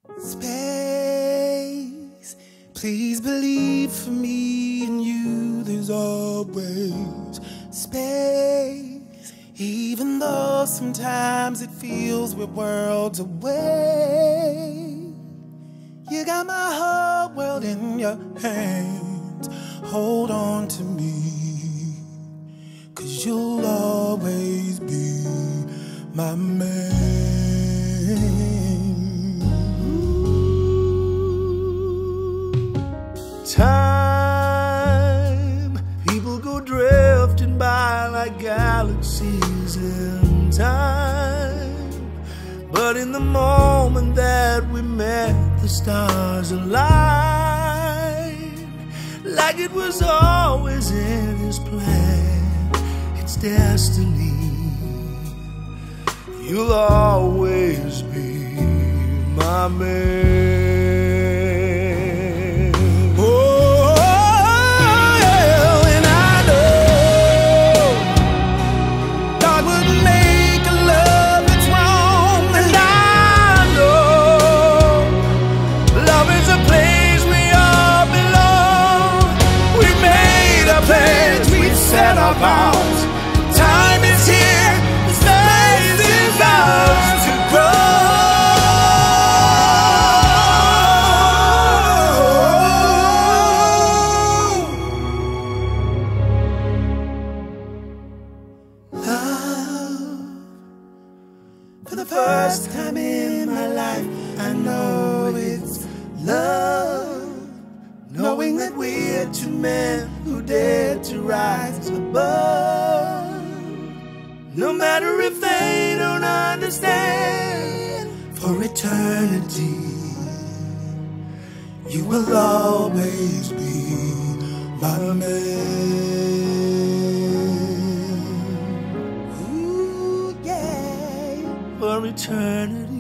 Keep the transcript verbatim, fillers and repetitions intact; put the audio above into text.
Space, please believe for me and you there's always space. Even though sometimes it feels we're worlds away. You got my whole world in your hands. Hold on to me, 'cause you'll always be my man. Time, people go drifting by like galaxies in time. But in the moment that we met, the stars aligned. Like it was always in his plan. It's destiny. You'll always be my man. Vows. Time is here, the space is ours to grow. Love, for the first time in my life, I know it's love. Knowing that we're two men who dare to rise above. No matter if they don't understand, for eternity, you will always be my man. Ooh, yeah. For eternity.